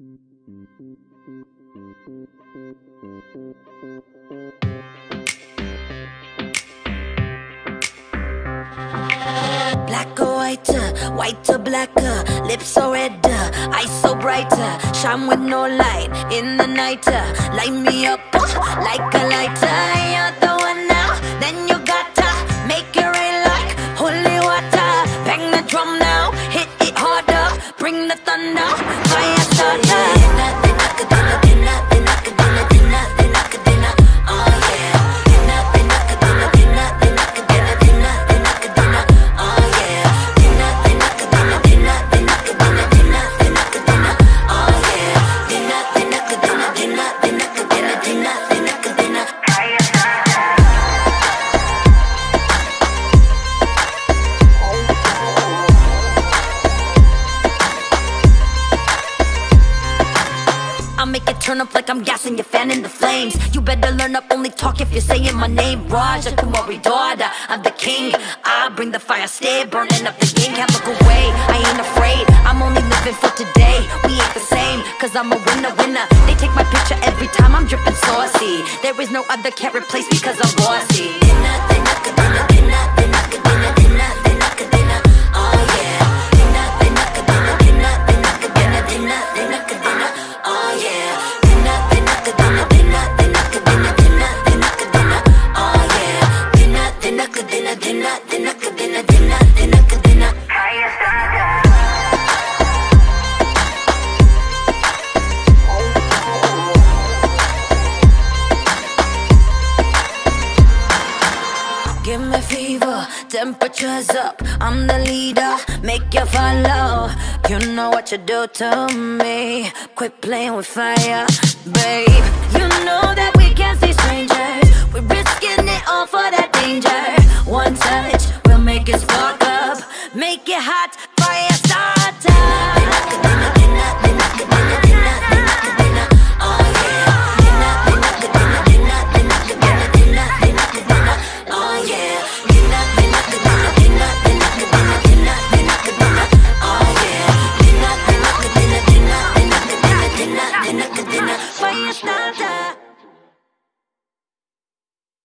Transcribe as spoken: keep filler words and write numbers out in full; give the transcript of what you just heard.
Black or whiter, white or blacker, lips so redder, eyes so brighter, shine with no light in the night, light me up like a lighter. You're the one now, then you gotta make it rain like holy water. Bang the drum now, hit it harder, bring the thunder, fire starter. I'll make it turn up like I'm gassing your fan in the flames. You better learn up, only talk if you're saying my name. Raja Kumari, daughter of the king. I bring the fire, stay burning up the game. Can't look away, I ain't afraid. I'm only living for today. We ain't the same, cause I'm a winner, winner. They take my picture every time I'm dripping saucy. There is no other, can't replace me cause I'm bossy. Dinner, dinner, dinner, dinner, dinner, dinner, dinner, dinner, dinner. Oh yeah. Dinner, dinner, dinner, dinner, dinner, dinner, dinner, dinner, dinner. Oh yeah. Dinner, dinner, dinner, dinner, dinner, dinner, dinner, dinner, dinner. Oh yeah. Dinner, dinner, dinner, dinner, dinner, dinner, dinner, dinner, dinner. Fire starter. Give me fever, temperature's up. I'm the leader, make you follow. You know what you do to me. Quit playing with fire, babe. You know that we can't see strangers. We're risking it all for that danger. One touch will make it spark up, make it hot.